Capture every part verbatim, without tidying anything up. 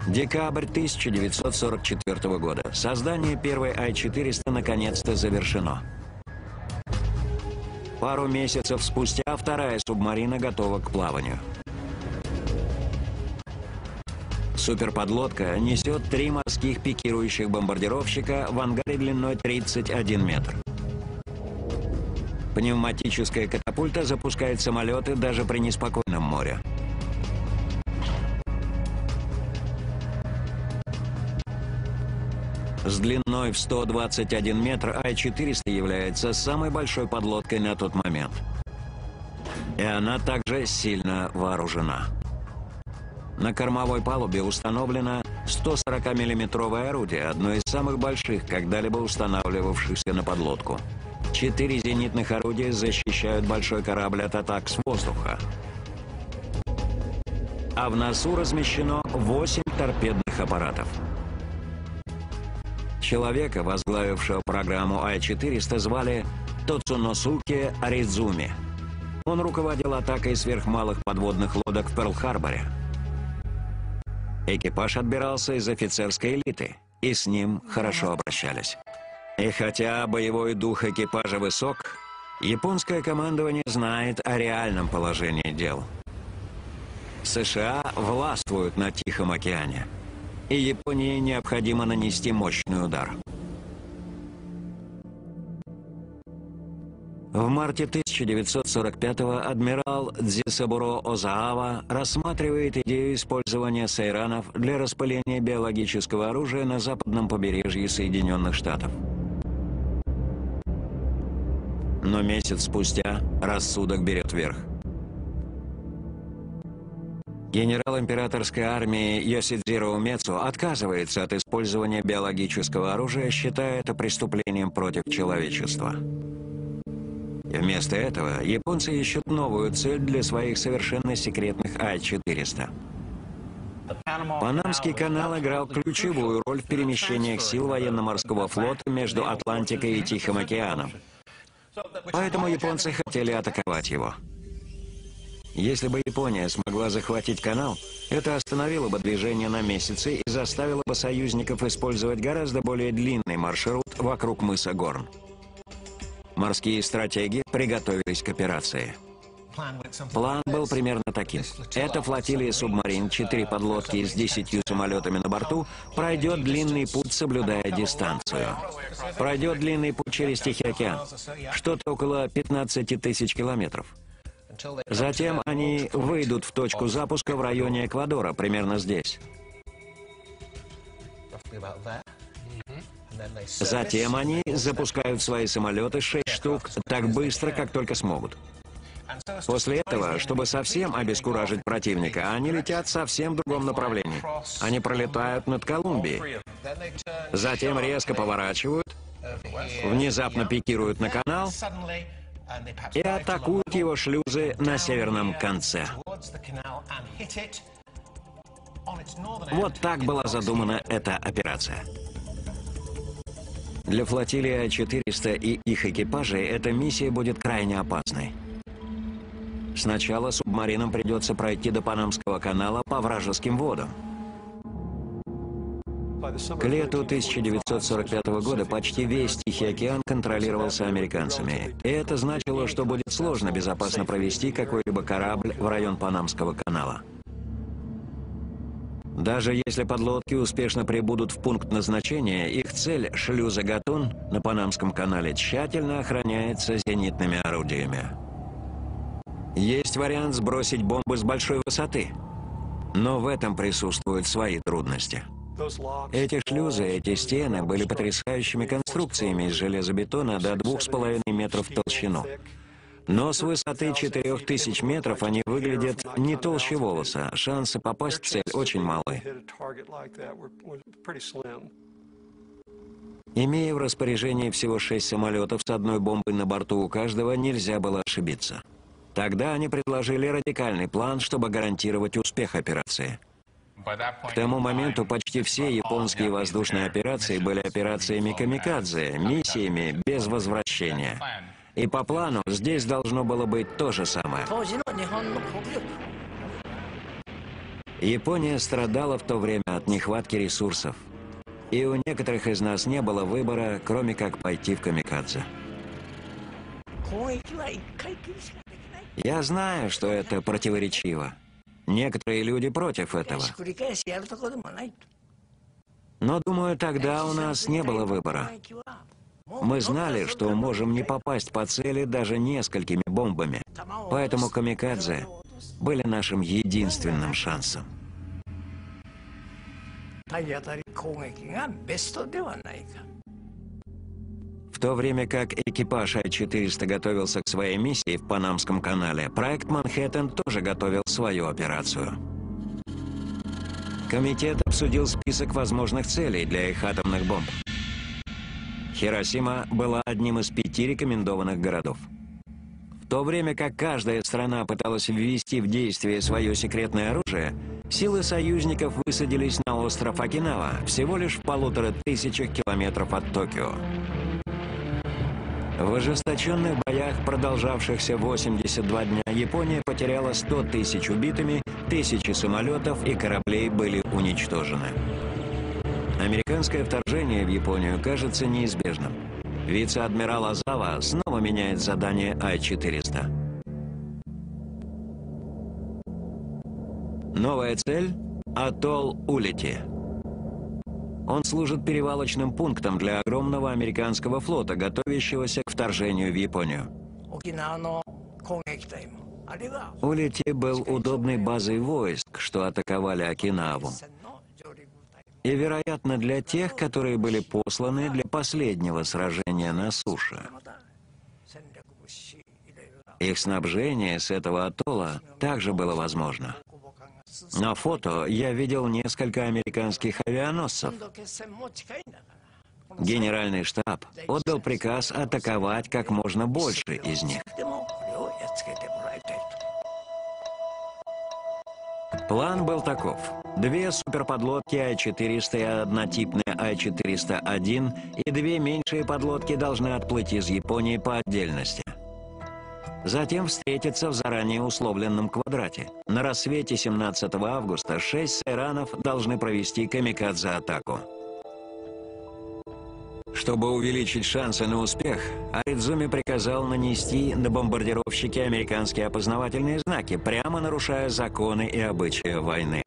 Декабрь тысяча девятьсот сорок четвёртого года. Создание первой Ай четыреста наконец-то завершено. Пару месяцев спустя вторая субмарина готова к плаванию. Суперподлодка несет три морских пикирующих бомбардировщика в ангаре длиной тридцать один метр. Пневматическая катапульта запускает самолеты даже при неспокойном море. С длиной в сто двадцать один метр Ай четыреста является самой большой подлодкой на тот момент. И она также сильно вооружена. На кормовой палубе установлено сто сорокамиллиметровое орудие, одно из самых больших, когда-либо устанавливавшихся на подлодку. Четыре зенитных орудия защищают большой корабль от атак с воздуха. А в носу размещено восемь торпедных аппаратов. Человека, возглавившего программу Ай четыреста, звали Тоцуносуке Аридзуми. Он руководил атакой сверхмалых подводных лодок в Перл-Харборе. Экипаж отбирался из офицерской элиты, и с ним хорошо обращались. И хотя боевой дух экипажа высок, японское командование знает о реальном положении дел. США властвуют на Тихом океане, и Японии необходимо нанести мощный удар. В марте тысяча девятьсот сорок пятого адмирал Дзисабуро Озаава рассматривает идею использования сайранов для распыления биологического оружия на западном побережье Соединенных Штатов. Но месяц спустя рассудок берет верх. Генерал императорской армии Йосидзиро Умецу отказывается от использования биологического оружия, считая это преступлением против человечества. И вместо этого японцы ищут новую цель для своих совершенно секретных Ай четыреста. Панамский канал играл ключевую роль в перемещениях сил военно-морского флота между Атлантикой и Тихим океаном. Поэтому японцы хотели атаковать его. Если бы Япония смогла захватить канал, это остановило бы движение на месяцы и заставило бы союзников использовать гораздо более длинный маршрут вокруг мыса Горн. Морские стратеги приготовились к операции. План был примерно таким. Эта флотилия субмарин, четыре подлодки с десятью самолетами на борту, пройдет длинный путь, соблюдая дистанцию. Пройдет длинный путь через Тихий океан, что-то около пятнадцати тысяч километров. Затем они выйдут в точку запуска в районе Эквадора, примерно здесь. Затем они запускают свои самолеты, шесть штук, так быстро, как только смогут. После этого, чтобы совсем обескуражить противника, они летят совсем в другом направлении. Они пролетают над Колумбией. Затем резко поворачивают, внезапно пикируют на канал и атакуют его шлюзы на северном конце. Вот так была задумана эта операция. Для флотилии Ай четыреста и их экипажей эта миссия будет крайне опасной. Сначала субмаринам придется пройти до Панамского канала по вражеским водам. К лету тысяча девятьсот сорок пятого года почти весь Тихий океан контролировался американцами. И это значило, что будет сложно безопасно провести какой-либо корабль в район Панамского канала. Даже если подлодки успешно прибудут в пункт назначения, их цель, шлюза Гатун на Панамском канале, тщательно охраняется зенитными орудиями. Есть вариант сбросить бомбы с большой высоты, но в этом присутствуют свои трудности. Эти шлюзы, эти стены были потрясающими конструкциями из железобетона до двух с половиной метров в толщину. Но с высоты четырёх тысяч метров они выглядят не толще волоса. Шансы попасть в цель очень малы. Имея в распоряжении всего шесть самолетов с одной бомбой на борту у каждого, нельзя было ошибиться. Тогда они предложили радикальный план, чтобы гарантировать успех операции. К тому моменту почти все японские воздушные операции были операциями камикадзе, миссиями без возвращения. И по плану здесь должно было быть то же самое. Япония страдала в то время от нехватки ресурсов. И у некоторых из нас не было выбора, кроме как пойти в камикадзе. Я знаю, что это противоречиво. Некоторые люди против этого. Но, думаю, тогда у нас не было выбора. Мы знали, что можем не попасть по цели даже несколькими бомбами. Поэтому камикадзе были нашим единственным шансом. В то время как экипаж Ай четыреста готовился к своей миссии в Панамском канале, проект «Манхэттен» тоже готовил свою операцию. Комитет обсудил список возможных целей для их атомных бомб. Хиросима была одним из пяти рекомендованных городов. В то время как каждая страна пыталась ввести в действие свое секретное оружие, силы союзников высадились на остров Окинава, всего лишь в полутора тысячах километров от Токио. В ожесточенных боях, продолжавшихся восемьдесят два дня, Япония потеряла сто тысяч убитыми, тысячи самолетов и кораблей были уничтожены. Американское вторжение в Японию кажется неизбежным. Вице-адмирал Азава снова меняет задание Ай четыреста. Новая цель – атолл Улити. Он служит перевалочным пунктом для огромного американского флота, готовящегося к вторжению в Японию. Улити был удобной базой войск, что атаковали Окинаву. И, вероятно, для тех, которые были посланы для последнего сражения на суше. Их снабжение с этого атолла также было возможно. На фото я видел несколько американских авианосцев. Генеральный штаб отдал приказ атаковать как можно больше из них. План был таков. Две суперподлодки Ай четыреста и однотипная Ай четыреста один и две меньшие подлодки должны отплыть из Японии по отдельности. Затем встретиться в заранее условленном квадрате. На рассвете семнадцатого августа шесть сайранов должны провести камикадзе-атаку. Чтобы увеличить шансы на успех, Аридзуми приказал нанести на бомбардировщики американские опознавательные знаки, прямо нарушая законы и обычаи войны.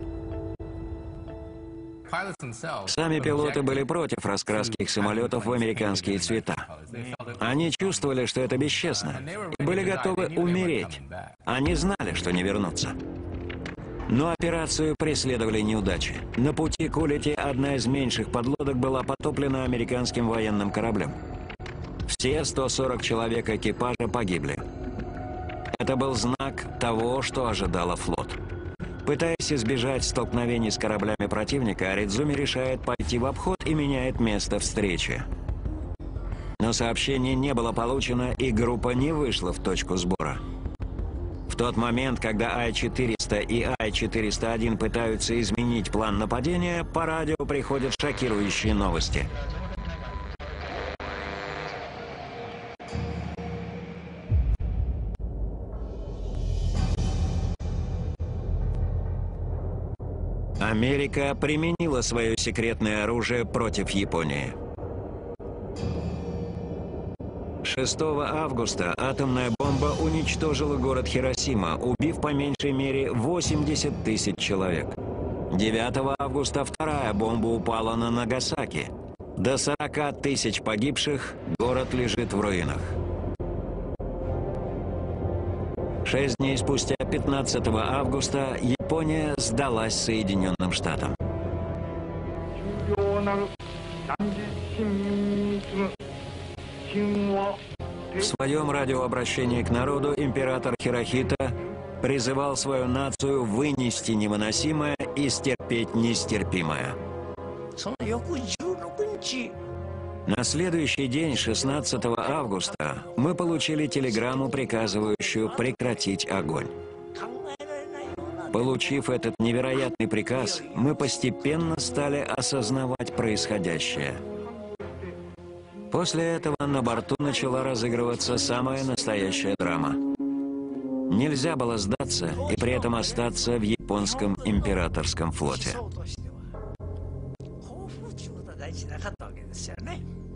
Сами пилоты были против раскраски их самолетов в американские цвета. Они чувствовали, что это бесчестно, и были готовы умереть. Они знали, что не вернутся. Но операцию преследовали неудачи. На пути к Улити одна из меньших подлодок была потоплена американским военным кораблем. Все сто сорок человек экипажа погибли. Это был знак того, что ожидало флот. Пытаясь избежать столкновений с кораблями противника, Аридзуми решает пойти в обход и меняет место встречи. Но сообщение не было получено, и группа не вышла в точку сбора. В тот момент, когда Ай четыреста и Ай четыреста один пытаются изменить план нападения, по радио приходят шокирующие новости. Америка применила свое секретное оружие против Японии. шестого августа атомная бомба уничтожила город Хиросима, убив по меньшей мере восемьдесят тысяч человек. девятого августа вторая бомба упала на Нагасаки. До сорока тысяч погибших, город лежит в руинах. Шесть дней спустя, пятнадцатого августа, Япония сдалась Соединенным Штатам. В своем радиообращении к народу император Хирохита призывал свою нацию вынести невыносимое и стерпеть нестерпимое. На следующий день, шестнадцатого августа, мы получили телеграмму, приказывающую прекратить огонь. Получив этот невероятный приказ, мы постепенно стали осознавать происходящее. После этого на борту начала разыгрываться самая настоящая драма. Нельзя было сдаться и при этом остаться в японском императорском флоте.